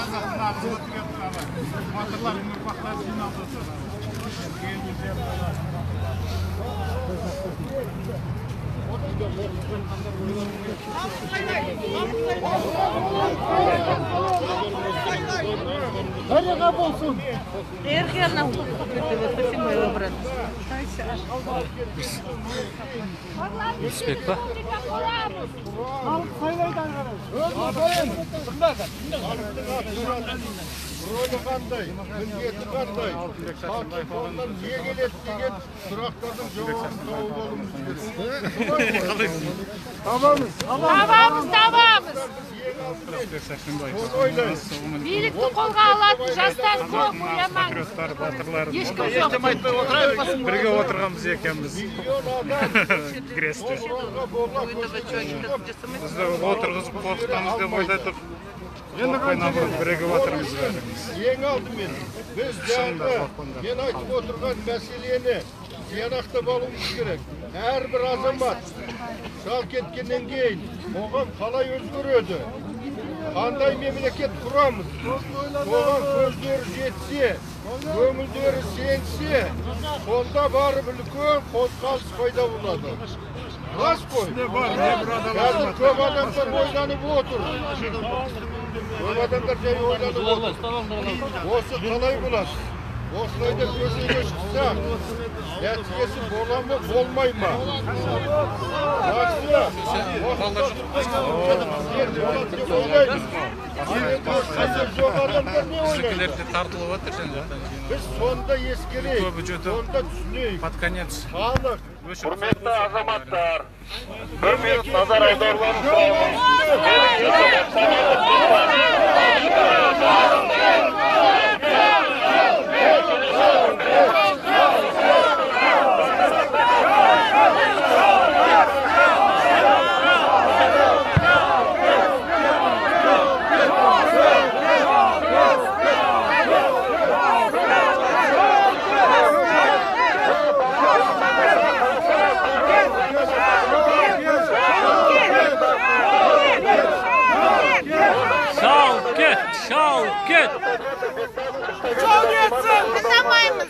Дарья болсын. Эрхерна. Спасибо, его брат. Успех па? Рөлі қандай, міндеті қандай, халқынан не келеді деген сұрақтардың жауабын тауып алуымыз керек. Табамыз. Билікті қолға алатын жастар көп, ойламаң. Ешкім жоқ. Бірге отырғанбыз екенбіз. Гресті. Бізді отырғызып қорқытамыз деп ойлатып. Бірігіп отырмыз. Ең алдымен біз жаңағы мен айтып отырған мәселені тиянақты болуымыз керек. Әрбір азамат шал кеткеннен кейін оған қалай өзгереді? Қандай мемлекет құрамыз? Оған көздері жетсе, көңілдері сенсе, сонда барып үлкен қозғалыс пайда болады. Рас қой. Қазір көп адамдар ойланып отыр. Көп адамдар жай ойланып отыр. Осы қалай болады? Осылайда көшеге шықсақ, нәтижесі бола ма, болмай ма? Жүкілерді тартылып отыр сен жақтан. Біз сонда ескерейік, сонда түсінейік. Под конец. Халық. Құрметті азаматтар, бір минут назар аударуыңызды Şavket! Kızamayız.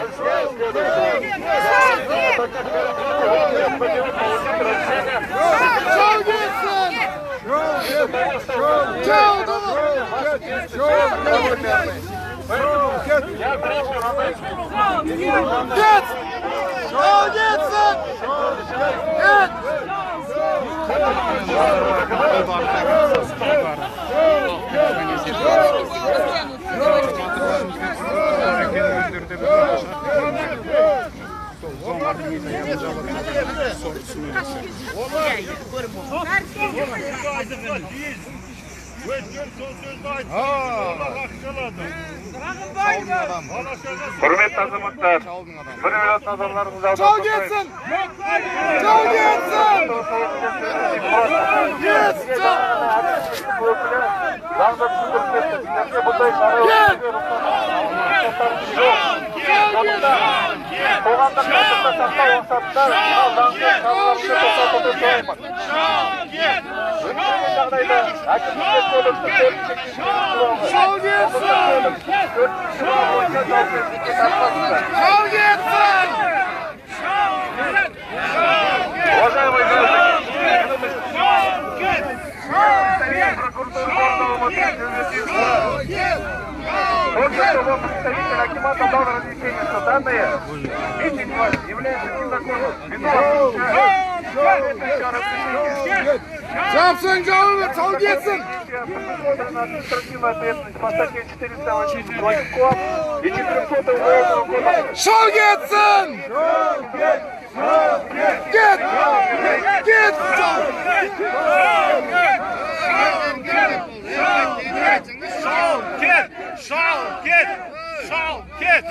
Құрметті азаматтар, бір минут назарларыңызды аударыңыздар. Жау кетсін! Жау кетсін! Заңда түсіндіріп кетті. Сіздерге бұндай шара өткізуге қоғамдық тәртіпті сақтау мақсатында заңды шараларды тоқтатуды сұраймын. Өткен жағдайда әкімшілік кодекстің 4-ші Общество представитель Акимата дал разъяснение, что данные митинг является незаконным. Жапсын жауы, сау кетсін! Предусмотрена административная ответственность по статье 408 КОАП и 400 Уголовного кодекса. Шау кетсін! Кет! Кет! Шал кет!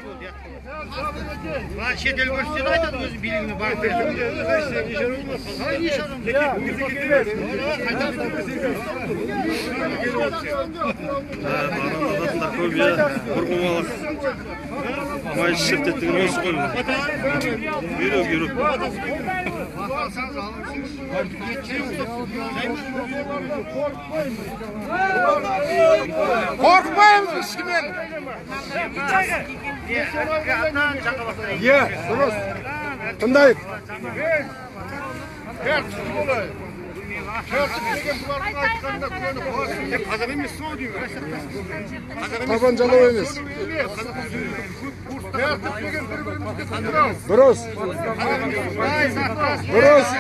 Шетел көрсетен айтады өзі билігіне барып Майы шептеттігін осы қой. Үйрек. Korkmayın eskiden. Ye, dürüst. Tındayıp. Tertip olay. Tertip degen buların aytkanına könüp olsun. Kazak emesin o diyor. Tabancalı oyunuz. Tertip degen birbirimizde tutturalım. Dürüst. Dürüst.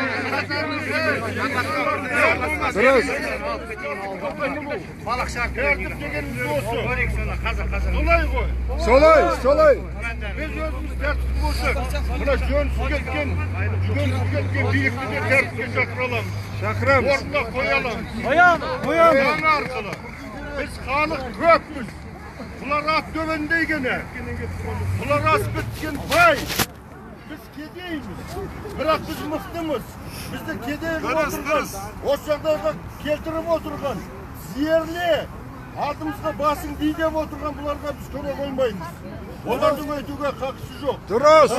Dürüst. Balık şarkı. Tertip degenimiz olsun. Kazak. Solay koy. Solay. Biz özümüz tertip olsak, buna jönsiz ketken birlikte tertipke şakıralım. Şakıram. Ortuna koyalım. Koyalım arkalı. Biz halık köpmüz. Bular at dövendey gene. Bular as bitken bay. Biz kedeyimiz. Bırak biz mıhtımız. Biz de kedeyimiz oturgan. O şaklarda keltirip oturgan. Ziyerli. Altımızda basın diyeceğim oturgan bularga biz köre koymayız. Onların ötüge kakısı yok. Dürüst.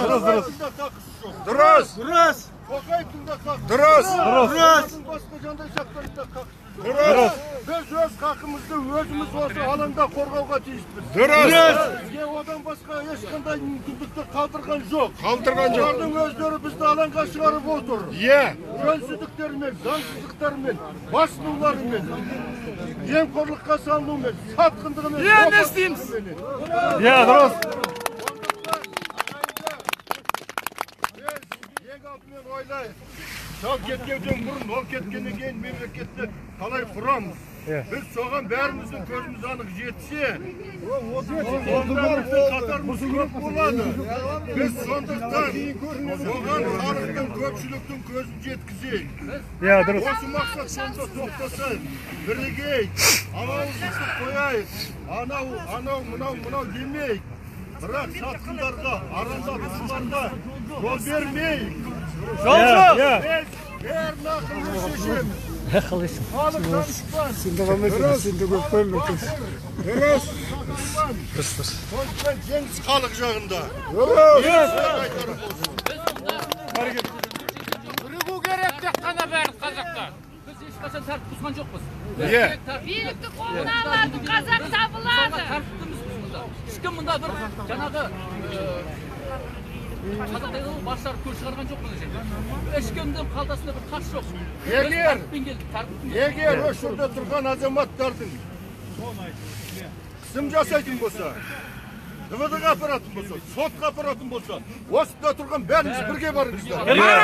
Kokayıptın da kakısı. Dürüst. Başka canda şaklarında kakısı yok. Biz öz kakımızda özümüz olsa alanda korgavga teyişmiz. Dürüst. Bizge odan başka eşkanda mümkünlükte kaldırgan yok. Onların özleri bizde alanga çıkarıp otur. Yönsüzlüklerмен, zansızlıklarmen, başbuğlarmen, yemkorlukka salınумен, satkındığымен. Ya ne isteyimiz? Ya dürüst. Altымен ойлайық. Шал кеткенден бұрын, ол кеткеннен кейін мемлекетті қалай құрамыз. Біз соған бәріміздің көзіміз анық жетсе, онда біздің қатарымыз көп болады. Біз сондықтан соған халықтың көпшіліктің көзін жеткізейік. Осы мақсат сонда тоқтасайық, бірігейік, алауыздықты қояйық, анау, мынау демейік. Бірақ сатқындарға, арандатушыларға жол бермейік. Бәрін ақылы шешеміз. Халықтан шықпан. Сенді көп көмекіз. Сондықтан жеңіс халық жағында. Бірігу керек тек қана бәрі қазақтар. Біз ешқашан тәртіп бұзған жоқпыз. Билікті қолына алатын қазақ табылады. Тәртіптіміз біз мұнда. Ешкім мұнда бір жаңағы қазақтайда басшылар көз шығарған жоқ мұнда жерде. Ешкімдің қалтасында бір қас жоқ. Егер өшірде тұрған азаматтардың қысым жасайтын болса, ДВД-ға апаратын болса, сотқа апаратын болса, осында тұрған бәріміз бірге барыңыздар.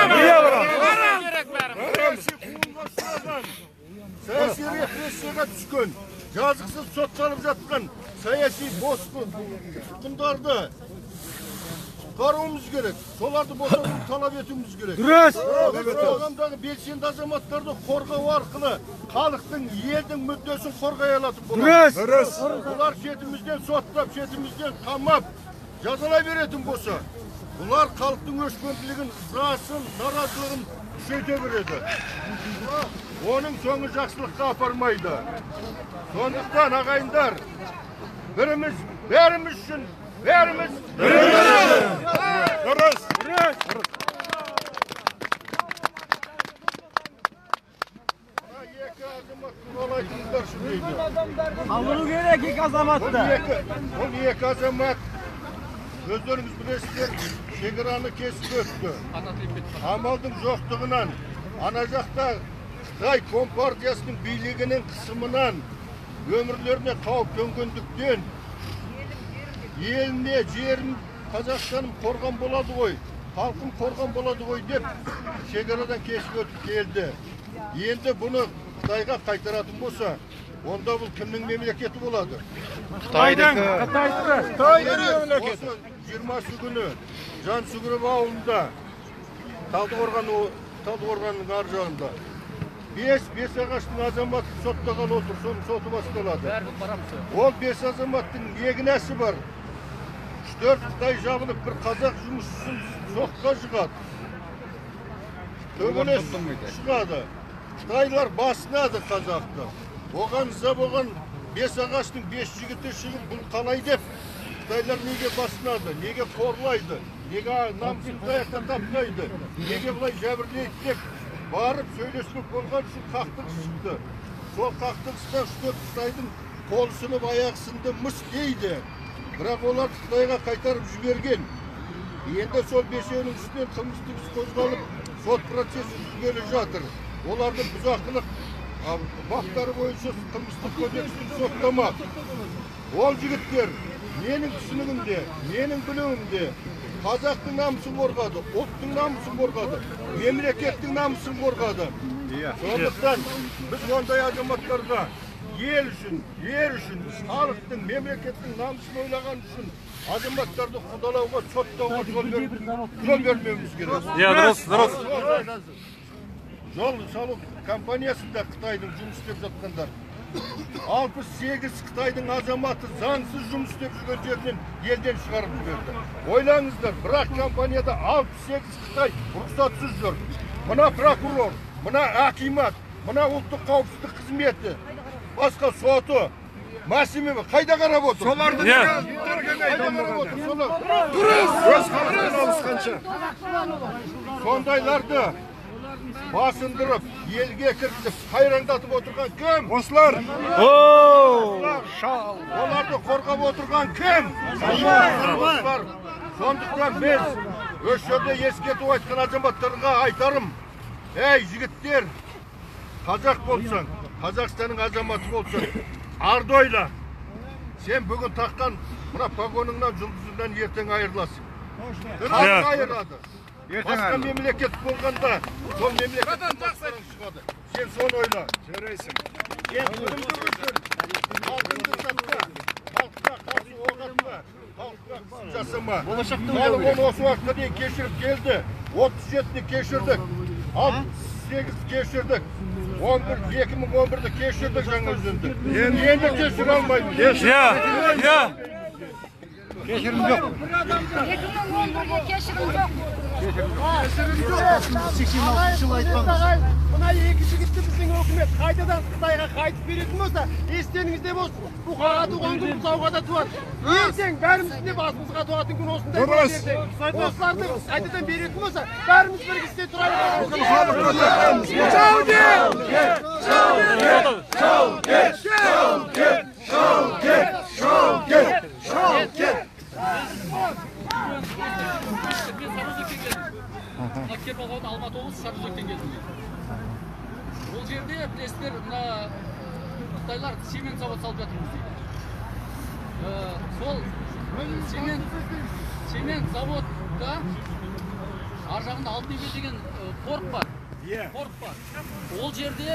Саяси репрессияға түскен, жазықсыз сотталып жатқан саяси босқындарды құтқаруымыз керек. Соларды босатуды талап етуіміз керек. Қоғамдағы белсенді азаматтарды қорғау арқылы халықтың, елдің мүддесін қорғай алатын болады. Бұлар шетімізден соттап, шетімізден қамап, жазалай беретін болса, бұлар халықтың өшпенділігін, ызасын, наразылығын күшейте береді. Оның соңы жақсылыққа апармайды. Сондықтан ағайындар, бәріміз үшін бәріміз дұрыс. Екі азаматтың олайтыңыздар шүрейді. Алу керек екі азаматты. Ол екі азамат өздеріңіз білесіздер, шекараны кесіп өтті. Амалдың жоқтығынан, ана жақта Қытай Компартиясының билігінің қысымынан, өмірлеріне қауіп төнгендіктен еліне, жерін, Қазақстаным қорған болады ғой, халқым қорған болады ғой деп шекарадан кесіп өтіп келді. Енді бұны Қытайға қайтаратын болса, онда бұл кімнің мемлекеті болады? Қытайдың. Осы 20 күні Жансүгіров ауылында, Талдықорғанның ар жағында 5 ағаштың азаматы соттаған отыр, соның соты басталады. Ол 5 азаматтың егінәсі бар. 3-4 Қытай жабылып, бір қазақ жұмысшысын соққа жығады. Төбелес шығады. Қытайлар басынады қазақты. Оған ыза болған 5 ағаштың 5 жігіті шығып, бұл қалай деп Қытайлар неге басынады, неге қорлайды, неге намысын таяқтан таппайды, неге бұлай жәбірлейді деп барып сөйлеспек болған үшін қақтығыс шықты. Сол қақтығыста 3-4 Қытайдың қол сынып аяқ сынды мыс дейді. Бірақ олар Қытайға қайтарып жіберген. Енді сол бесеуінің үстінен қылмыстық іс қозғалып, сот процесі жүргелі жатыр. Оларды бұзақылық баптары бойынша қылмыстық кодекспен соттамақ. Ол жігіттер менің түсінігімде, менің білуімде қазақтың намысын қорғады, ұлттың намысын қорғады, мемлекеттің намысын қорғады. Сондықтан біз ондай азаматтарға ел үшін, ер үшін, халықтың, мемлекеттің намысын ойлаған үшін азаматтарды қудалауға, соттауға жол бермеуіміз керек. Дұрыс. Жол салу компаниясында Қытайдың жұмыс істеп жатқандар. 68 Қытайдың азаматы заңсыз жұмыс істеп жүрген жерден елден шығарып жіберді. Ойлаңыздар, бірақ компанияда 68 Қытай рұқсатсыз жүр. Мына прокурор, мына акимат, мына ұлттық қауіпсіздік қызметі, басқа соты, Мәсімева қайда қарап отыр? Соларды қайда қарап отыр? Өз халқынан алысқанша. Сондайларды басындырып, елге кіргізіп, қайраңдатып отырған кім? Осылар. Оларды қорғап отырған кім? Осылар. Сондықтан біз өз жерде ескерту айтқан азаматтарға айтарым. Ей, жігіттер, қазақ болсаң, Қазақстанның азаматы болсаң, арды ойла. Сен бүгін таққан мына погоныңнан, жұлдызыңнан ертең айырыласың. Халық айырады. Басқа мемлекет болғанда, сол мемлекеттен басқарың шығады. Сен соны ойла. Жарайсың. Сен күнімді үшін, халқыңды сатқа, халыққа қарсы оғатма, халыққа қысым жасама. Халық оны осы уақытқа дейін кешіріп келді. 37-ні кешірдік, 68 кешірдік, 2011-ді кешірдік жаңа өзінді. Енді кешір алмаймыз. Кешірім жоқ. 2011-ге кешірім жоқ. Мына екі жігітті біздің өкімет қайтадан Қытайға қайтып беретін болса, естеріңізде болсын, бұқаға туған күн бұзауға да туады. Ертең бәріміздің де басымызға туатын күн осындай жерде. Осыларды қайтадан беретін болса, бәріміз бір кісіде Кербалған Алматы облысы Сарыөзектен келдім. Ол жерде білесіздер, мына Қытайлар цемент завод салып жатырмыз дейді. Сол цемент заводда ар жағында Алтынебе деген порт бар. Ол жерде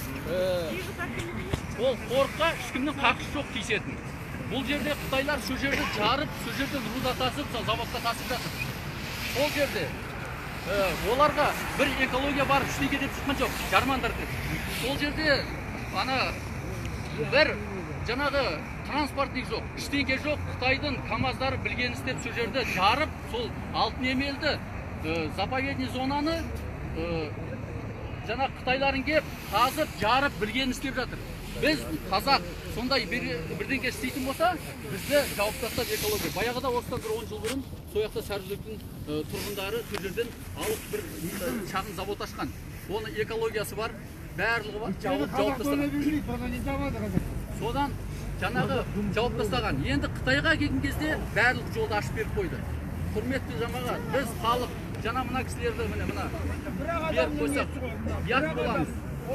ол портқа ешкімнің қақысы жоқ тиісетін. Бұл жерде Қытайлар сол жерді жарып, сол жерден руда тасып, заводқа тасып жатыр. Ол жерде оларға бір экология бар, ештеңе деп шыққан жоқ, жармандар деп. Сол жерде бір жаңағы транспортник жоқ, ештеңе жоқ. Қытайдың КамАЗдары білген істеп сол жерде жарып, сол Алтынемелді заповедный зонаны жаңа Қытайларын кеп, қазып, жарып, білген істеп жатыр. Біз қазақ сондай бірдеңке істейтін болса, бізді жауып тастап экология. Баяғыда осыдан бір 10 жыл бұрын сояқта Сарыөзектің тұрғындары сол жерден алып бір шағын завод ашқан. Оның экологиясы бар, барлығы бар, жауып тастаған. Содан жаңағы жауып тастаған. Енді Қытайға келген кезде барлық жолды ашып беріп қойды. Құрметті жамағат, біз халық жаңа мына кісілерді мына беріп қойсақ, ұят боламыз.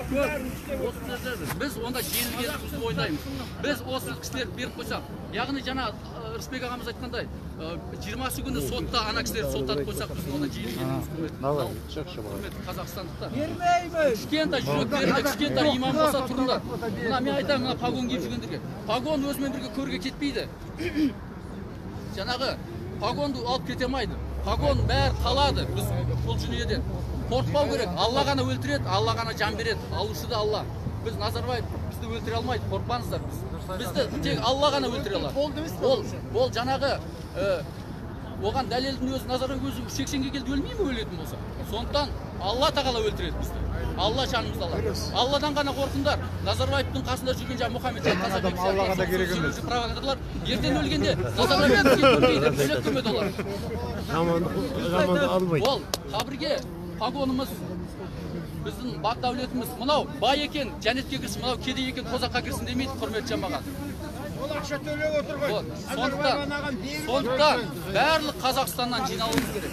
Біз онда жеңілгенді біз ойдаймыз. Біз осы кісілерді беріп қойсақ, яғни жаңа Рысбек ағамыз айтқандай, 20 күні сотта ана кісілерді соттатып қойсақ, біз онда жеңілгеніміз құрметті қазақстандықтар. Кішкентай жүректерінде, кішкентай иман болса тұрыңдар. Мына мен айтамын, мына погон киіп жүргендерге. Погон өзімен бірге көрге кетпейді. Жаңағы погонды алып кете алмайды. Погон бәрі қалады біз бұл дүниеден. Қорқпау керек. Алла ғана өлтіреді, Алла ғана жан береді. Алушы да Алла. Біз Назарбаев бізді өлтіре алмайды. Қорқпаңыздар. Бізді тек Алла ғана өлтіре алады. Ол жаңағы оған дәлелдің өзі Назарбаев өзі 80-ге келді өлмей ме өлетін болса? Сондықтан Алла тағала өлтіреді бізді. Алла жанымызды алады. Алладан ғана қорқыңдар. Назарбаевтың қасында жүрген жаңа Мұхаммед Аллаға да керек емес. Провокаторлар ертең өлгенде Назарбаев бізге көрмейді. Бөлек көмеді олар. Жаманды алмайды. Ол қабірге погонымыз біздің бақ дәулетіміз мынау бай екен жәнетке кірсін, мынау кедей екен тозаққа кірсін демейді, құрметті жамағат. Ол ақша төлеп отырған. Сондықтан барлық Қазақстаннан жиналуымыз керек.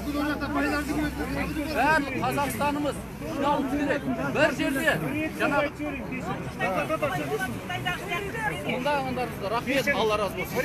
Барлық Қазақстанымыз жиналуымыз керек. Бір жерде жаңағы онда рахмет, Алла разы болсын.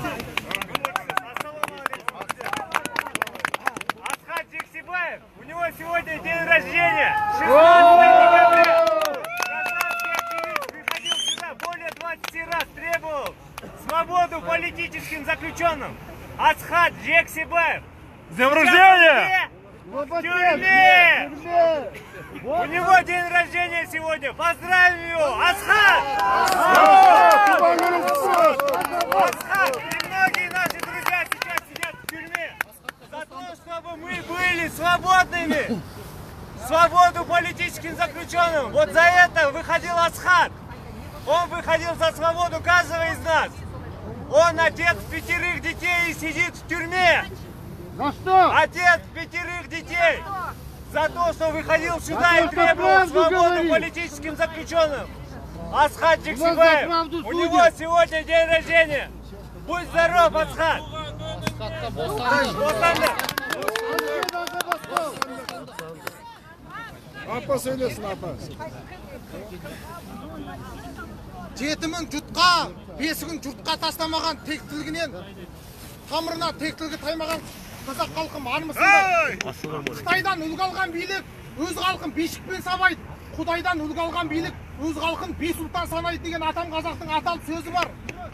Асхат Жексебаев, у него сегодня день рождения. 16 декабря. Гражданский активист приходил сюда более 20 раз, требовал свободу политическим заключенным. Асхат Жексебаев. С днем рождения! В тюрьме! У него день рождения сегодня. Поздравим его! Асхат! Асхат! И многие наши друзья сейчас сидят в тюрьме за то, чтобы мы были свободными. Свободу политическим заключенным. Вот за это выходил Асхат. Он выходил за свободу каждого из нас. Он отец 5 детей и сидит в тюрьме. За что? Отец 5 детей. За то, что выходил сюда и требовал свободу политическим заключенным. Асхат Жексебаев. У него сегодня день рождения. Будь здоров, Асхат. Апа сөйлесін, апа. Жетімін жұртқа, бесігін жұртқа тастамаған тектілігінен, тамырына тектілігі таймаған қазақ халқым анымысындай. Қытайдан үлгі алған билік, өз халқын бешікпен сабайды. Құдайдан үлгі алған билік, өз халқын бес ұлттан санайды деген атам қазақтың аталы сөзі бар.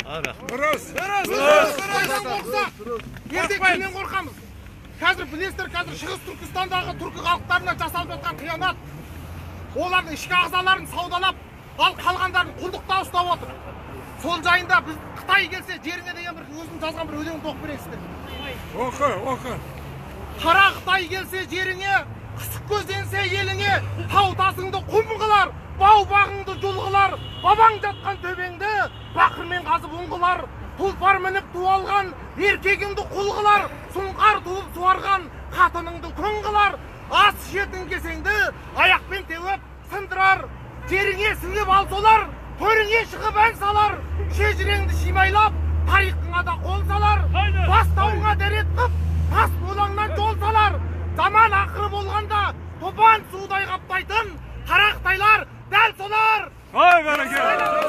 Қытайдан қорқсақ, ертең кімнен қорқамыз? Қазір білесіздер, қазір Шығыс Түркістандағы түркі халықтарына жасалып жатқан қиянат. Олардың ішкі ағзаларын саудалап, ал қалғандарын құлдықта ұстап отыр. Сол жайында біз Қытай келсе жеріне деген бір өзім жазған бір өлеңді оқып бересіздер. Оқы. Қара Қытай келсе жеріңе, қысық көзденсе еліңе, тау тасыңды құм қылар, бау бағыңды жұл қылар, бабаң жатқан төбеңді бақырмен қазып ұңғылар, тұлпар мініп туалған еркегіңді құл қылар, сұңқар туып суарған қатыныңды күң қылар, ас жетін кесеңді аяқпен теуіп сындырар, жеріңе сіңіп алсолар, төріңе шығып ән салар, шежіреңді шимайлап, тарихыңа да қол салар, бастауыңа дәрет қып, тас болаңнан жол салар, заман ақыры болғанда топан судай қаптайтын қара Қытайлар дәл солар. Ой, бәрекелді.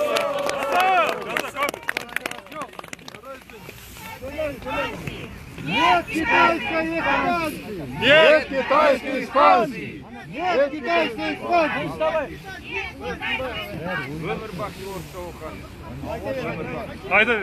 Нет китайской экспансии! Нет китайской экспансии! Нет китайской экспансии! Айда.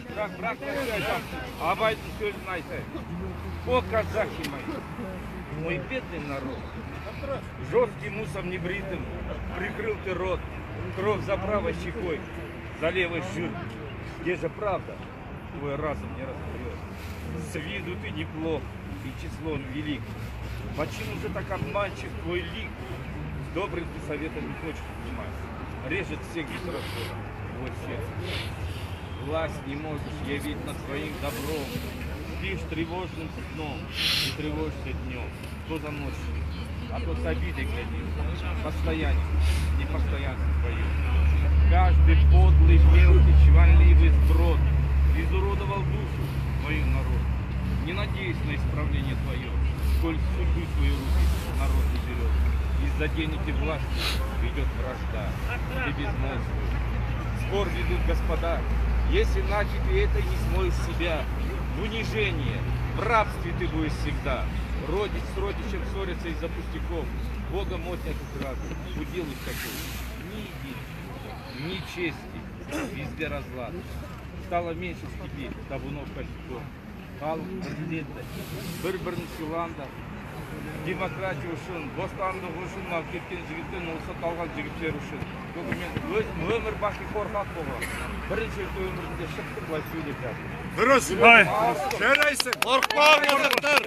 Абайдың сөзін айтайын. О, казахи мои, мой бедный народ, жестким усом небритым прикрыл ты рот, кровь за правой щекой, за левой жир. Где же правда? Твой разум не разберет. С виду ты неплох, и числом велик. Почему же так обманчив твой лик? С добрым ты советом не хочешь понимать. Режет всех гетерофоров твой сердце. Власть не можешь явить над своим добром. Спишь тревожным сном и тревожишься днем. То за ночью, а то с обидой глядишь. Постояние, непостоянство твое. Каждый подлый, мелкий, чванливый сброд изуродовал душу твою народ. Не надеюсь на исправление твое, сколь судьбу свою руки народ не берет. Из-за денег и власти ведет вражда и безмолвие. Спор ведут господа, если начатый это не смоешь себя, в унижение, в рабстве ты будешь всегда. Родич с родичем ссорятся из-за пустяков, Богом отнят разум, уделай такой. Ни единого, ни чести, везде разлад. Стало меньше степей, табунов кольцов. Халық президенті, бір-бірін сыйланды. Демократия үшін, бостандық үшін алып кеткен жігіттен осы қалған жігіттер үшін. Мен өзім өмір бақи қорқақ болған. Бірінші рет өмірінде шықтым, былай сөйлеп жатыр. Дұрыс, жарайсың. Қорықпаңыздар.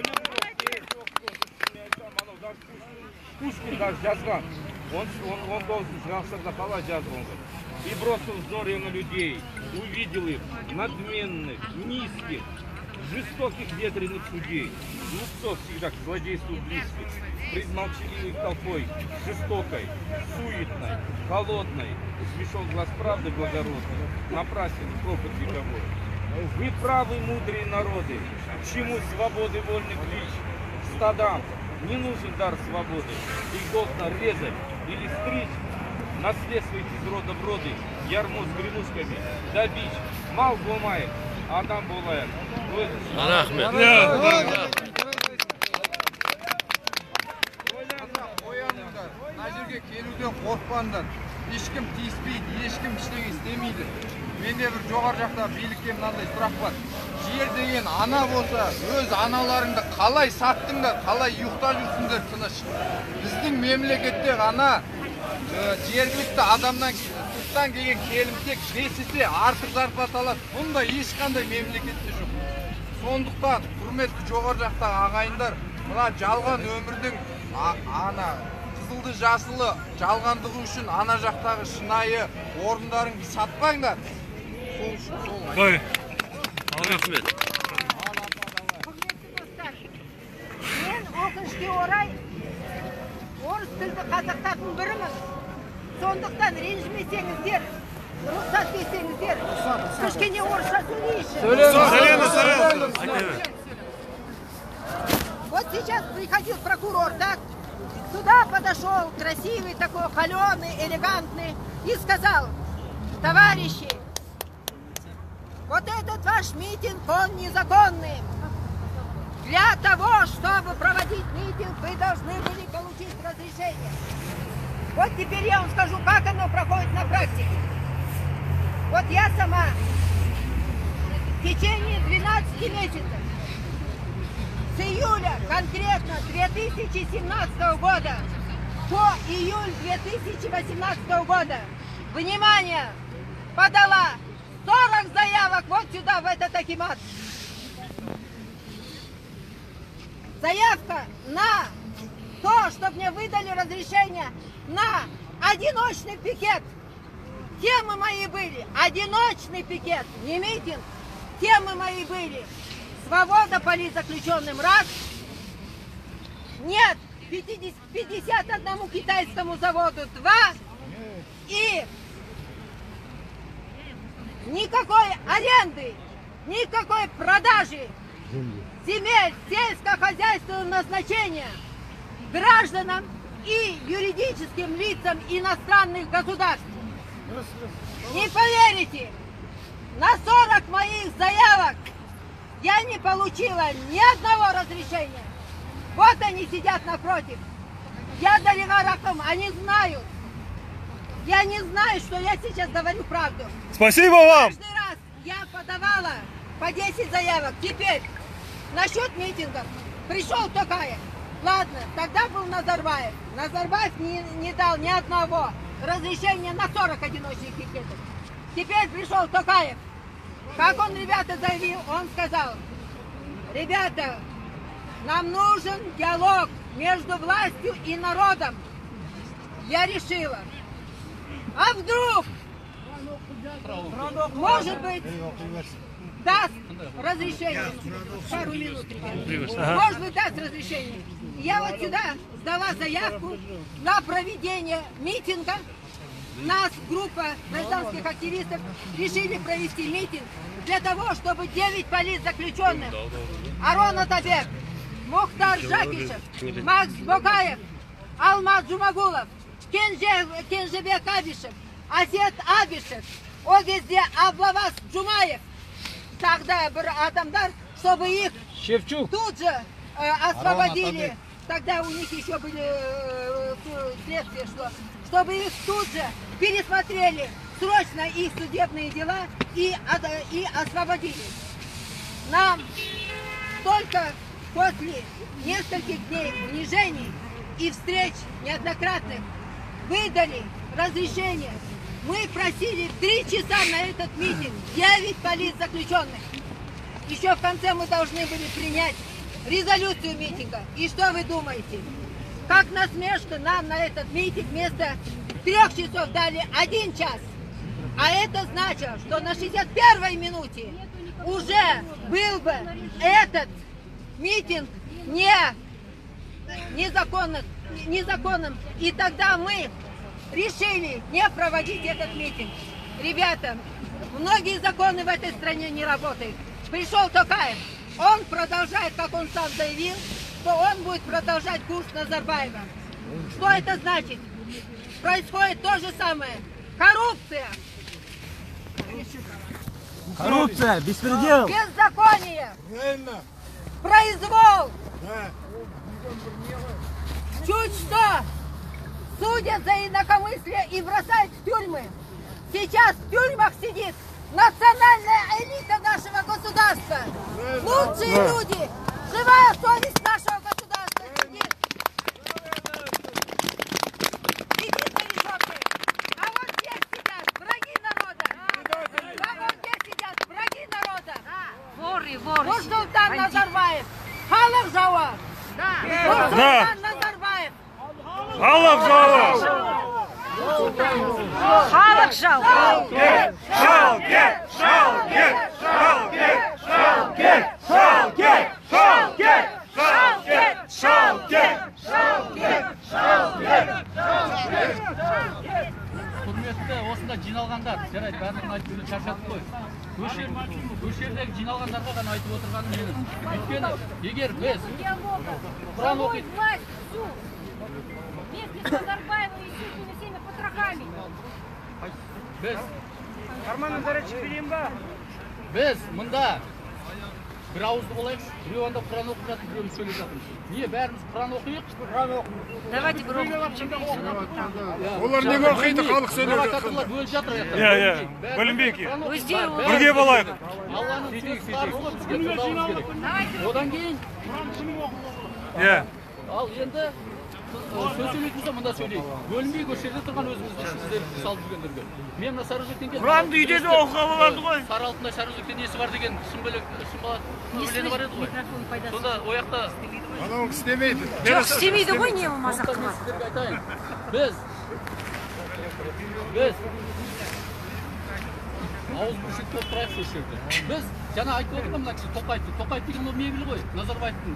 Пушкин даже жазған. Он должен ғасырда қалай жазған. И бросил взоры на людей, увидел их надменных, низких, жестоких ветреных судей, глупцов всегда к злодейству близких, пред молчаливой толпой, жестокой, суетной, холодной, смешон глаз правды благородной, напрасен пропад вековой. Вы правы, мудрые народы, к чему свободы вольных лич, стадам не нужен дар свободы, их должно резать или стричь, наследствовать из рода в роды, ярмо с гремушками, да бич, мал болмайық, адам болайық. Рахмет. Ояныңдар, мына жерге келуден қорықпаңдар. Ешкім тиіспейді, ешкім ештеңе істемейді. Менде бір жоғары жақта билікке мынандай сұрақ бар. Жер деген ана болса, өз аналарыңды қалай саттыңдар, қалай ұйықтап жүрсіңдер тыныш. Біздің мемлекетте ғана жергілікті адамнан сырттан келген келімсек 5 есе артық зарплата алады. Бұнда ешқандай мемлекетте жоқ. Сондықтан құрметті жоғары жақтағы ағайындар, мына жалған өмірдің ана қызылды жасылы жалғандығы үшін ана жақтағы шынайы орындарыңды сатпаңдар. Сол үшін сол. Қой. Рахмет. Мен өкінішке орай орыс тілді қазақтардың бірімін. Сондықтан ренжімесеңіздер, рұқсат берсеңіздер, кішкене орысша сөйлейінші. Вот сейчас приходил прокурор, так? Сюда подошел красивый такой, холеный, элегантный и сказал: товарищи, вот этот ваш митинг, он незаконный. Для того, чтобы проводить митинг, вы должны были получить разрешение. Вот теперь я вам скажу, как оно проходит на практике. Вот я сама в течение 12 месяцев, с июля конкретно 2017 года по июль 2018 года, внимание, подала 40 заявок вот сюда, в этот акимат. Заявка на то, чтобы мне выдали разрешение на одиночный пикет. Темы мои были одиночный пикет, не митинг. Темы мои были свобода политзаключенным, раз. Нет 51 китайскому заводу, 2. И никакой аренды, никакой продажи земель сельскохозяйственного назначения гражданам и юридическим лицам иностранных государств. Не поверите, на 40 моих заявок я не получила ни одного разрешения. Вот они сидят напротив. Я Далига Рахым, они знают. Я не знаю, что я сейчас говорю правду. Спасибо вам! Каждый раз я подавала по 10 заявок. Теперь насчет митингов. Пришел Токаев. Ладно, тогда был Назарбаев. Назарбаев не дал ни одного разрешения на 40 одиночных пикетов. Теперь пришел Токаев. Как он, ребята, заявил, он сказал: ребята, нам нужен диалог между властью и народом. Я решила, а вдруг, может быть, даст разрешение. Пару минут, ребята. Может быть, даст разрешение. Я вот сюда сдала заявку на проведение митинга. Нас, группа гражданских активистов, решили провести митинг для того, чтобы 9 политзаключенных: Арон Атабек, Мухтар Жакишев, Макс Бокаев, Алмаз Джумагулов, Кенжебек Абишев, Асет Абишев, о кезде Аблавас Джумаев, тогда бір адамдар, чтобы их тут же освободили. Тогда у них еще были следствия, чтобы их тут же пересмотрели срочно их судебные дела и освободили. Нам только после нескольких дней унижений и встреч неоднократных выдали разрешение. Мы просили 3 часа на этот митинг, 9 политзаключенных. Еще в конце мы должны были принять резолюцию митинга. И что вы думаете? Как насмешка, нам на этот митинг вместо 3 часов дали 1 час. А это значит, что на 61-й минуте уже был бы этот митинг незаконным. И тогда мы решили не проводить этот митинг. Ребята, многие законы в этой стране не работают. Пришел Токаев, он продолжает, как он сам заявил, что он будет продолжать курс Назарбаева. Что это значит? Происходит то же самое. Коррупция. Коррупция, беспредел. Беззаконие. Произвол. Чуть что судят за инакомыслие и бросают в тюрьмы. Сейчас в тюрьмах сидит национальная элита нашего государства. Лучшие люди. Живая совесть нашего государства сидит. Сидит на решетке. А вот здесь сидят враги народа. А вот здесь сидят враги народа. Воры. Нурсултан Назарбаев. Халық жауы. Нурсултан Назарбаев. Халық жауы. Халық жауы. Құрметті осында жиналғандар, жарайды, бәрін айтып шаршадық қой. Көшердегі жиналғандарға ғана айтып отырғаным менің. Өйткені, егер біз Құран оқиды. Біз мында бір ауызды болайықшы, біреу анда Құран оқып жатыр, біреуіміз сөйлеп жатырмыз. Не, бәріміз Құран оқиық? Құран оқиық. Давайте громко. Олар неге оқиды, халық сөйлеп жатыр. Провокаторлар бөліп жатыр. Бөлінбейік. Бірге болайық. Алланың сөзі қарсы бізге тыңдауымыз керек. Одан кейін ал енді сөз сөйлейтінімізді мында сөйлейік. Бөлінбей көшерде тұрған өзімізді сіздерді салып жүргендерге. Мен мына Сарыөзектен келдім. Құранды үйде де оқуға болады ғой. Сары алтында Сарыөзекте несі бар деген шымбала өлеңі бар еді ғой. Сонда ояқта Анау істемейді. Жоқ, істемейді ғой, не болмаса қымат. Сіздерге айтайын. Біз ауыз бүршетті болып тұрайықшы осы жерде. Біз жаңа айтып отырдым мына кісі Тоқаевты. Тоқаев деген ол мебель ғой, Назарбаевтың.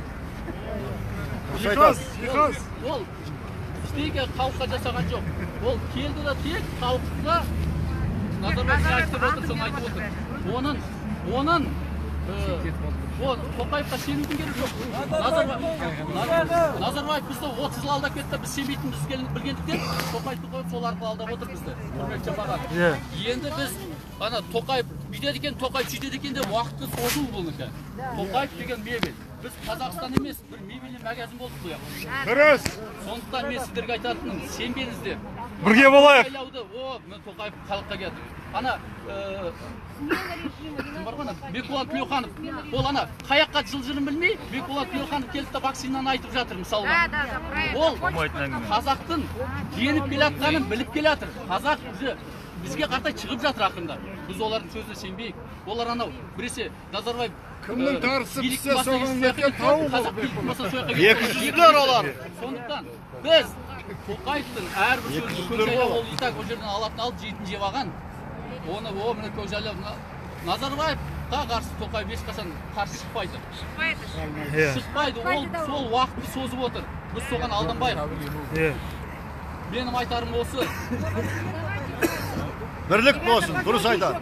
Ол ештеңе халыққа жасаған жоқ. Ол келді да тек халыққа Назарбаев айтып отыр, соны айтып отыр. Оның Тоқаевқа сенудің керек жоқ. Назарбаев бізді 30 жыл алдап кетті, біз сенбейтініміз білгендіктен Тоқаевты қойып сол арқылы алдап отыр бізді. Құрметті жапаға. Енді біз ана Тоқаев бүйтеді екен, Тоқаев сөйтеді екен деп уақытты созу бұныкі. Тоқаев деген мебель. Біз Қазақстан емес, бір мебелі магазин болдық бұл яқ. Дұрыс. Сондықтан мен сіздерге айтатыным, сенбеңіздер. Бірге болайық. Тоқаев халыққа келді. Ана бар ғой, Бекболат Тілеуханов. Ол ана қаяққа жылжырын білмей, Бекболат Тілеуханов келді де вакцинаны айтып жатыр мысалға. Ол қазақтың еніп келе жатқанын біліп келе жатыр. Қазақ бізге қартай шығып жатыр ақырында. Біз олардың сөзіне сенбейік. Олар анау біресе Назарбаев кімнің тарысы піссе соған екен тауы болып. 200-лер олар. Сондықтан біз Тоқаевтың әрбір сөзін көкжайлап ол итак ол жерден алатын алып жейтін жеп алған. Оны міне көкжайлап Назарбаевқа қарсы Тоқаев ешқашан қарсы шықпайды. Шықпайды. Ол сол уақытты созып отыр. Біз соған алданбайық. Менің айтарым осы. Бірлік болсын, дұрыс айтады.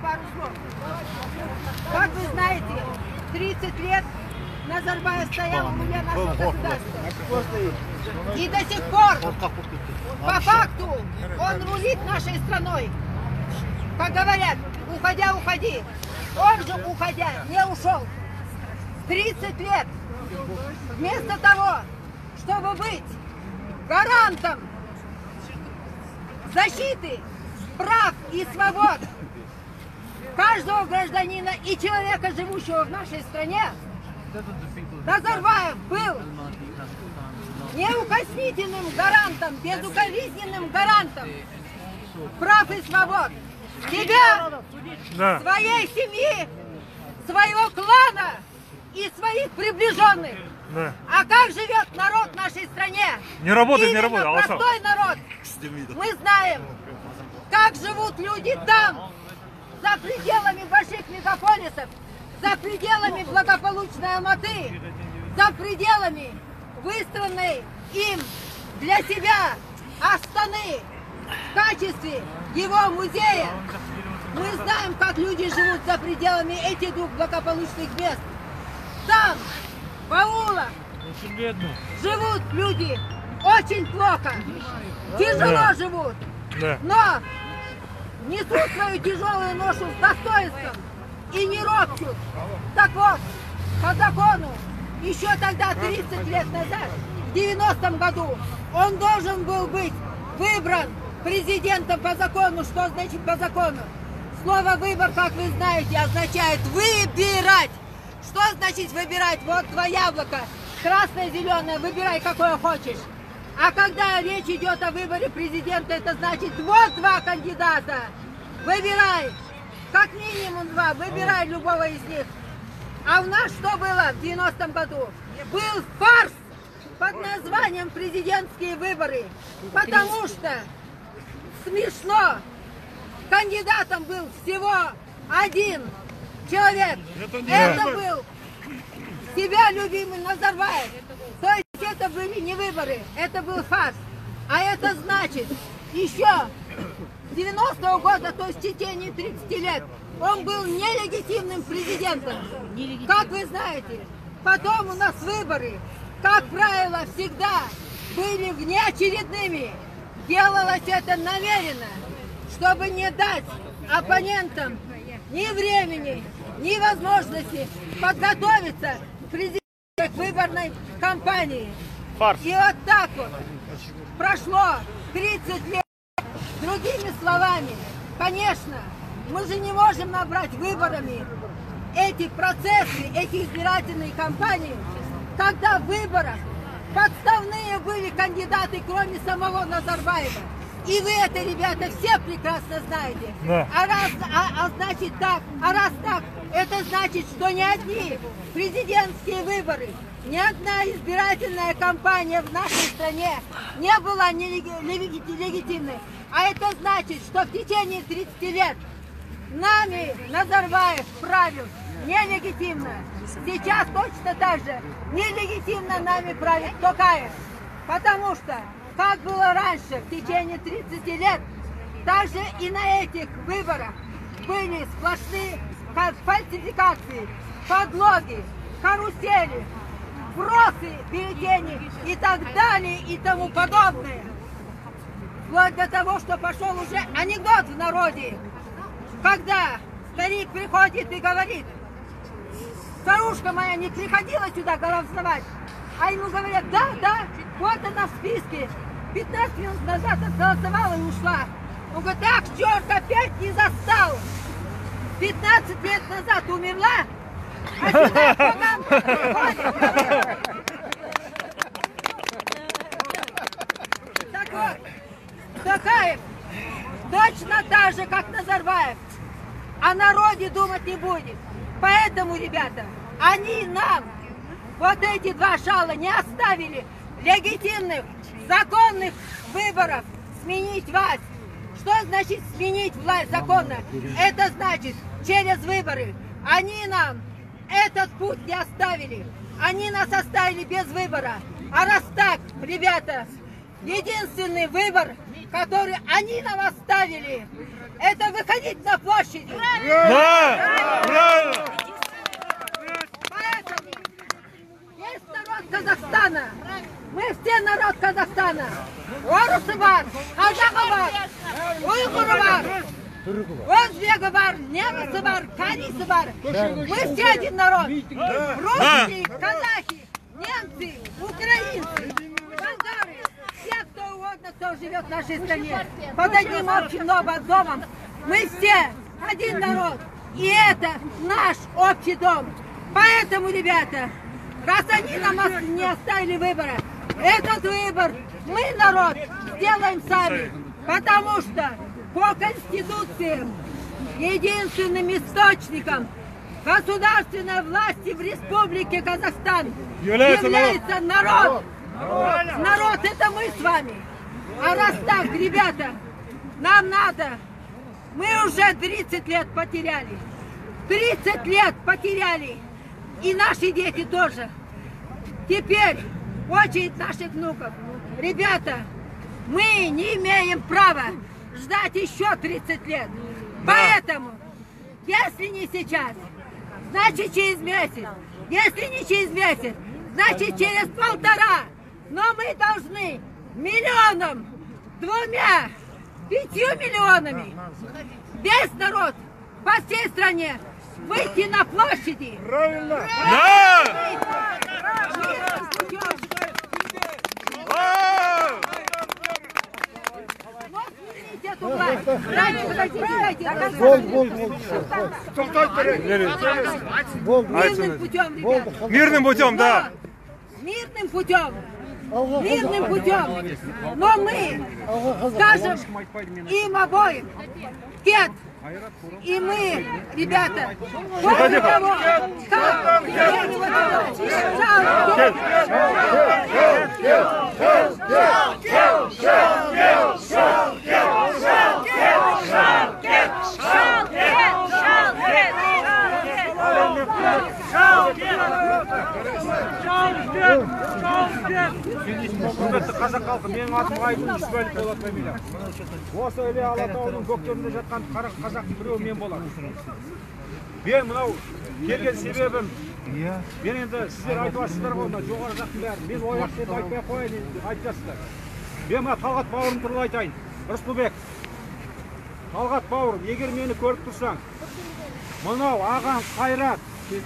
Как вы знаете, 30 лет Назарбаев стоял у меня на государстве. И до сих пор, по факту, он рулит нашей страной. Как говорят, уходя, уходи. Он же, уходя, не ушел. 30 лет. Вместо того, чтобы быть гарантом защиты прав и свобод каждого гражданина и человека, живущего в нашей стране, Назарбаев был неукоснительным гарантом, безукоризненным гарантом прав и свобод себя, своей семьи, своего клана и своих приближенных. А как живет народ в нашей стране? Не работает, не работает. Простой народ. Мы знаем, как живут люди там, за пределами больших мегаполисов, за пределами благополучной Алматы, за пределами выстроенной им для себя Астаны в качестве его музея. Мы знаем, как люди живут за пределами этих двух благополучных мест. Там, в аулах, живут люди очень плохо, тяжело живут, но несут свою тяжелую ношу с достоинством и не ропщут. Так вот, по закону, еще тогда, 30 лет назад, в 90-м году, он должен был быть выбран президентом по закону. Что значит по закону? Слово «выбор», как вы знаете, означает «выбирать». Что значит выбирать? Вот твое яблоко, красное, зеленое, выбирай, какое хочешь. А когда речь идет о выборе президента, это значит вот два кандидата. Выбирай, как минимум два, выбирай любого из них. А у нас что было в 90-м году? Был фарс под названием президентские выборы, потому что смешно. Кандидатом был всего один человек. Это был себя любимый Назарбаев. То есть это были не выборы, это был фарс. А это значит, еще с 90-го года, то есть в течение 30 лет, он был нелегитимным президентом. Как вы знаете, потом у нас выборы, как правило, всегда были внеочередными. Делалось это намеренно, чтобы не дать оппонентам ни времени, ни возможности подготовиться к выборной кампании. И вот так вот прошло 30 лет. Другими словами, конечно, мы же не можем набрать выборами эти процессы, эти избирательные кампании, когда в выборах подставные были кандидаты, кроме самого Назарбаева. И вы это, ребята, все прекрасно знаете. Да. Значит так, раз так, это значит, что ни одни президентские выборы, ни одна избирательная кампания в нашей стране не была легитимной. А это значит, что в течение 30 лет нами Назарбаев правил нелегитимно. Сейчас точно так же нелегитимно нами правит Токаев. Потому что, как было раньше, в течение 30 лет, также и на этих выборах были сплошные фальсификации, подлоги, карусели, вбросы бюллетеней и так далее и тому подобное. Вплоть до того, что пошел уже анекдот в народе, когда старик приходит и говорит: старушка моя не приходила сюда голосовать. А ему говорят: да, вот она в списке. 15 минут назад отголосовала и ушла. Он говорит: ах, черт, опять не застал. 15 лет назад умерла, а сюда поганка приходит. Так вот, Токаев точно так же, как Назарбаев, о народе думать не будет. Поэтому, ребята, они нам, вот эти два шала, не оставили легитимных, законных выборов сменить власть. Что значит сменить власть законно? Это значит через выборы. Они нам этот путь не оставили. Они нас оставили без выбора. А раз так, ребята, единственный выбор, который они нам оставили, это выходить на площади. Да! Поэтому есть народ Казахстана. Мы все народ Казахстана. Орысы бар, қазағы бар, ұйғыры бар, өзбегі бар, немысы бар, корейцы бар. Мы все один народ. Русские, казахи, немцы, украинцы, болгары, все, кто угодно, кто живет в нашей стране. Под одним общим новым домом. Мы все один народ. И это наш общий дом. Поэтому, ребята, раз они нам не оставили выбора, этот выбор мы, народ, сделаем сами. Потому что по Конституции единственным источником государственной власти в Республике Казахстан является народ. Народ — это мы с вами. А раз так, ребята, нам надо Мы уже 30 лет потеряли. 30 лет потеряли. И наши дети тоже. Теперь очередь наших внуков. Ребята, мы не имеем права ждать еще 30 лет. Поэтому, если не сейчас, значит через месяц. Если не через месяц, значит через 1,5. Но мы должны миллионом, 2, 5 миллионами, весь народ по всей стране выйти на площади. Правильно! Мирным путем, ребята. Мирным путем, да. Мирным путем. Мирным путем. Но мы скажем им обоим: нет. И мы, ребята, после того, как Құрметті қазақ халқы, менің атым Айдын Жүсіпәлі Болат фамилия. Осы іле Алатаудың көктерінде жатқан қазақтың біреуі мен болам. Мен мынау келген себебім, мен енді сіздер айтып жатсыздар ғой, мына жоғары жақтың бәрі. Мен ояқ деп айтпай қояйын, айтып жатсыздар. Мен мына Талғат бауырым туралы айтайын. Рысқұлбек, Талғат бауырым, егер мені көріп тұрсаң, мынау ағаң Қайрат.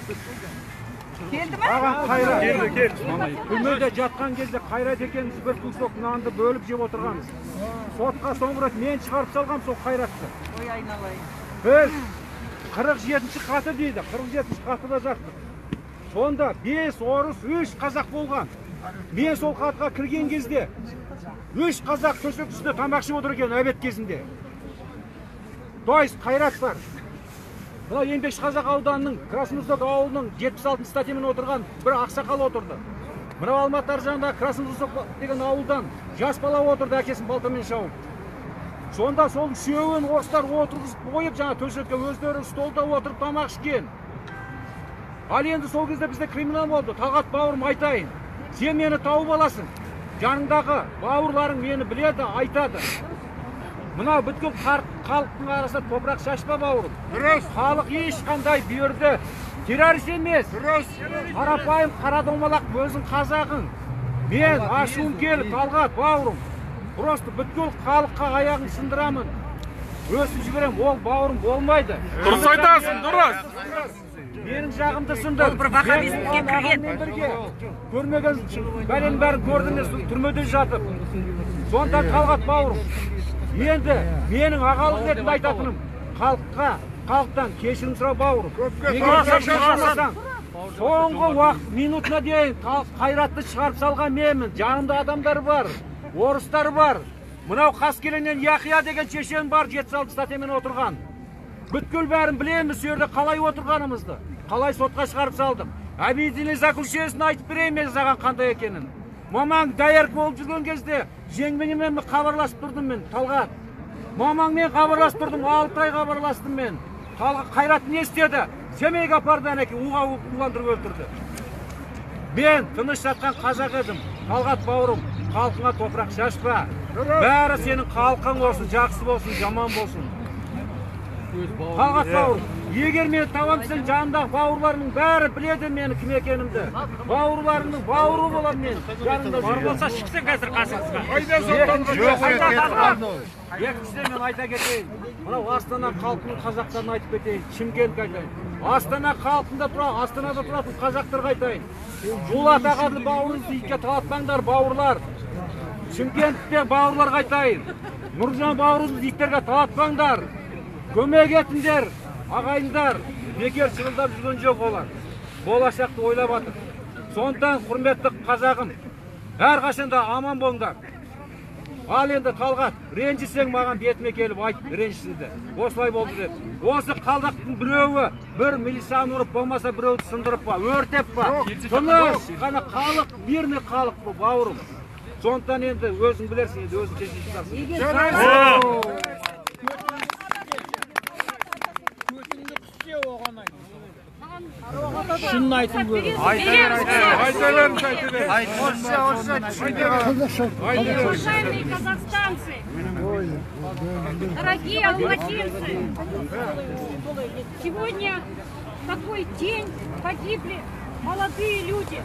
Ағаң Қайрат. Күмеде жатқан кезде Қайрат екеніміз бір күнсок нанды бөліп жеп отырғанбыз. Сотқа соңғы рет мен шығарып салғам сол Қайратты. Ой, айналайын. Біз 47-ші қаты дейді, 47-ші қатыда жаттық. Сонда 5 орыс, 3 қазақ болған. Мен сол қатқа кірген кезде 3 қазақ төсек үстінде тамақ жеп отыр екен обед кезінде. Дойс Қайрат бар. Мына Еңбекші Қазақ ауданының Краснозавод ауылының 76 статьямен отырған бір ақсақал отырды. Мына Алматы аржағында Краснозавод деген ауылдан жас бала отырды, әкесін балтамен шауып. Сонда сол үшеуін орыстар отырғызып қойып, жаңа төсекке өздері столда отырып тамақ ішкен. Ал енді сол кезде бізде криминал болды. Талғат бауырым, айтайын, сен мені тауып аласың. Жаныңдағы бауырларың мені біледі, айтады. Мына бүткіл халықтың арасында топырақ шашпа бауырым. Халық ешқандай берді. Террорист емес. Қарапайым қара домалақ өзің қазағың. Мен ашуым келіп, Талғат бауырым. Просто бүткіл халыққа аяғын сындырамын. Өсіп жіберем, ол бауырым болмайды. Дұрыс айтасың, дұрыс. Менің жағымды сынды. Ол бір вахабизмге кірген. Көрмеген бәленің бәрін көрдіңіз, түрмеде жатып. Сонда Талғат бауырым, енді менің ағалық ретінде айтатыным, халықтан кешірім сұрау бауырым. Соңғы уақыт минутына дейін Қайратты шығарып салған менмін. Жанымда адамдар бар, орыстар бар. Мынау Қаскеленнен Яхия деген шешен бар, 76 статьямен отырған. Бүткіл бәрін білеміз, жерде қалай отырғанымызды, қалай сотқа шығарып салдым. Обвинительный заключениесін айтып берейін мен саған қандай екенін. Мамаң даяр болып жүрген кезде жеңменімен хабарласып тұрдым мен, Талғат. Мамаңмен хабарласып тұрдым, 6 ай хабарластым мен. Қайрат не істеді? Семейге апарды әнеке, уландырып өлтірді. Мен тыныш жатқан қазақ едім. Талғат бауырым, халқыңа топырақ шашпа. Бәрі сенің халқың болсын, жақсы болсын, жаман болсын. Талғат бауырым, егер мен табам сен жанындағы бауырларының бәрі біледі мені кім екенімді. Бауырларының бауыры болам мен. Бар болса шықсын қазір қасыңызға. Екіншіден мен айта кетейін. Мынау Астана халқының қазақтарын айтып кетейін. Шымкент айтайын. Астана халқында тұрады, Астанада тұратын қазақтарға айтайын. Жолат ағады бауырыңызды итке талатпаңдар, бауырлар. Шымкентте бауырларға айтайын. Нұржан бауырыңызды иттерге талатпаңдар. Көмек етіңдер, ағайындар. Бекер шырылдап жүрген жоқ олар. Болашақты ойлап атыр. Сондықтан құрметті қазағым, әрқашанда аман болыңдар. Ал енді Талғат, ренжісең маған бетіме келіп айт, ренжісіңді. Осылай болды деп. Осы қалдақтың біреуі бір милицияны ұрып болмаса біреуді сындырып па, өртеп па. Тыныш, қана халық, мирный халық бұл бауырым. Сондықтан енді өзің білерсің, енді өзің шешіп шығарсың. Шынын айтып көріңіз. Уважаемые казахстанцы, дорогие алматинцы, сегодня такой день погибли молодые люди.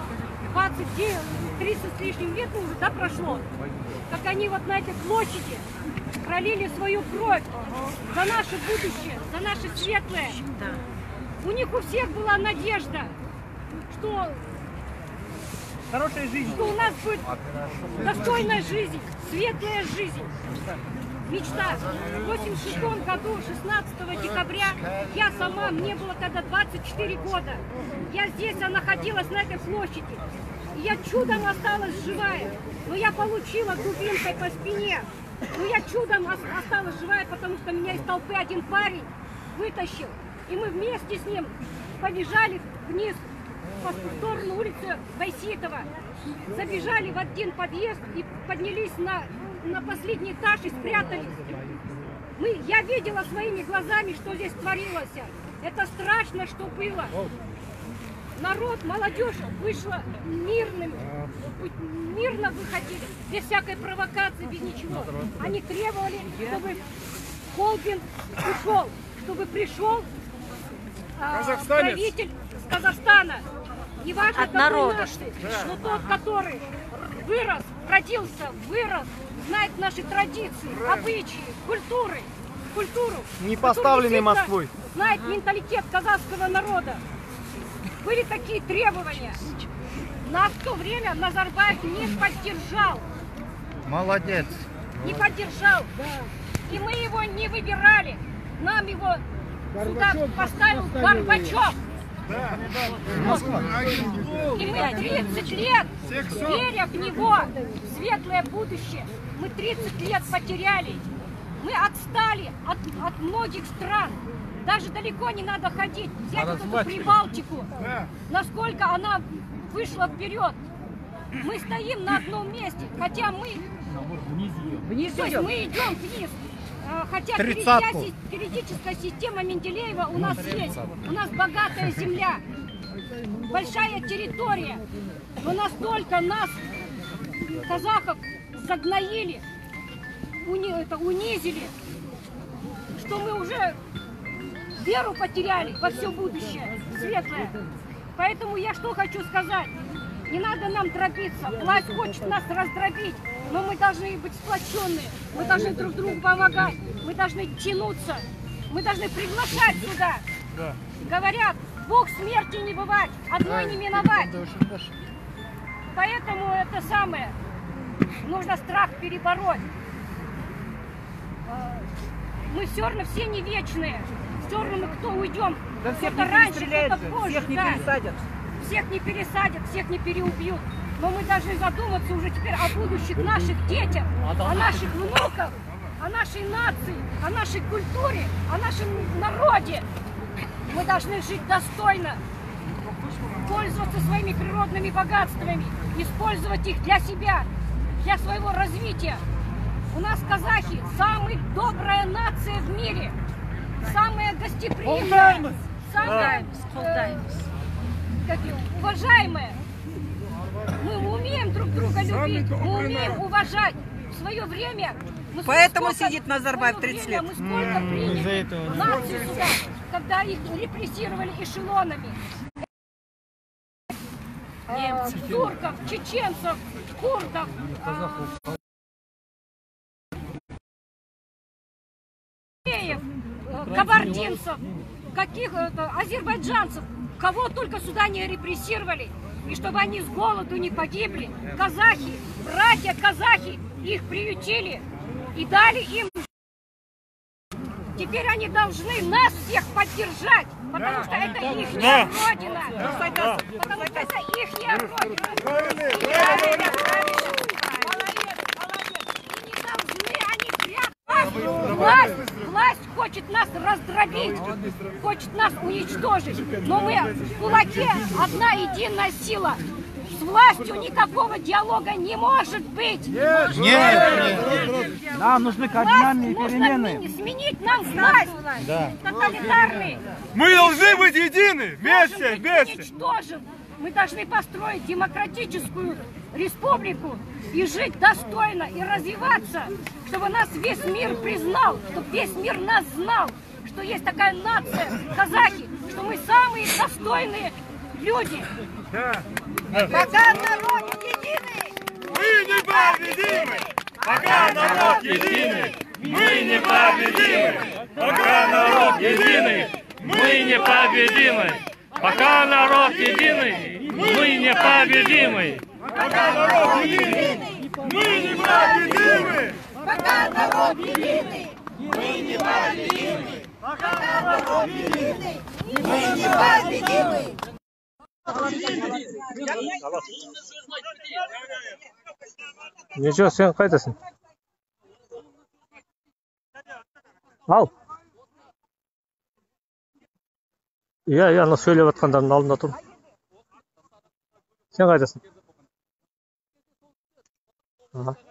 30 с лишним лет уже, да, прошло. Как они вот на этой площади пролили свою кровь за наше будущее, за наше светлое. У них у всех была надежда, что хорошая жизнь, что у нас будет достойная жизнь, светлая жизнь. Мечта. В 86 году, 16 декабря, я сама, мне было тогда 24 года. Я здесь находилась на этой площади. И я чудом осталась живая. Но я получила дубинкой по спине. Но я чудом осталась живая, потому что меня из толпы один парень вытащил. И мы вместе с ним побежали вниз по сторону улицы Байситова. Забежали в один подъезд и поднялись на последний этаж и спрятались. Я видела своими глазами, что здесь творилось. Это страшно, что было. Народ, молодежь вышла мирно выходили, без всякой провокации, без ничего. Они требовали, чтобы Колбин ушел, чтобы пришел правитель с Казахстана. Не важно, какой нации, но тот, который вырос, родился, знает наши традиции, обычаи, культуру. Не поставленный Москвой. Знает менталитет казахского народа. Были такие требования. Нас в то время Назарбаев не поддержал. Молодец. Не поддержал. И мы его не выбирали. Нам его сюда поставил Горбачев. И мы 30 лет, веря в него, в светлое будущее, мы 30 лет потеряли. Мы отстали от многих стран. Даже далеко не надо ходить. Взять вот эту Прибалтику. Насколько она вышла вперед. Мы стоим на одном месте, хотя мы... То есть мы идем вниз. Хотя периодическая система Менделеева у нас есть. У нас богатая земля. Большая территория. Но настолько нас, казахов, загноили, унизили, что мы уже веру потеряли во все будущее светлое. Поэтому я что хочу сказать. Не надо нам дробиться. Власть хочет нас раздробить. Но мы должны быть сплоченные. Мы должны друг другу помогать. Мы должны тянуться. Мы должны приглашать сюда. Говорят, Бог смерти не бывать, одной не миновать. Поэтому это самое. Нужно страх перебороть. Мы все равно все не вечные. Все равно мы кто уйдем. Да всех кто-то не раньше, кто-то позже. Всех не пересадят. Всех не пересадят, всех не переубьют. Но мы должны задуматься уже теперь о будущих наших детях, о наших внуках, о нашей нации, о нашей культуре, о нашем народе. Мы должны жить достойно, пользоваться своими природными богатствами, использовать их для себя, для своего развития. У нас казахи самая добрая нация в мире, самая гостеприимная, самая уважаемая. Мы умеем друг друга любить, мы умеем уважать. В свое время... Поэтому сидит Назарбаев 30 лет. Мы сколько приняли наций сюда, когда их репрессировали эшелонами. Немцев, турков, чеченцев, курдов, кабардинцев, азербайджанцев. Кого только сюда не репрессировали. И чтобы они с голоду не погибли, казахи, братья казахи, их приютили и дали им. Теперь они должны нас всех поддержать, потому что это их родина. Потому что это их родина. Не должны они прятаться. Власть хочет нас раздробить, хочет нас уничтожить. Но мы в кулаке одна единая сила. С властью никакого диалога не может быть. Нет. Нам нужны кардинальные перемены. Нужно сменить нам власть. Тоталитарный. Мы должны быть едины. Вместе, вместе. Уничтожен. Мы должны построить демократическую республику и жить достойно, и развиваться, чтобы нас весь мир признал, чтобы весь мир нас знал, что есть такая нация, казахи, что мы самые достойные люди. Пока народ единый! Мы непобедимы! Пока народ единый! Мы непобедимы! Пока народ единый! Мы непобедимы! Пока народ единый! Мы непобедимы! Пока народ единый! Мы непобедимы! Пока народ единый, мы непобедимы. Пока народ единый, мы непобедимы. Ничего, сен қайтасың? Ал. Иә, ана сөйлеп жатқандардың алдында тұр. Сен қайтасың?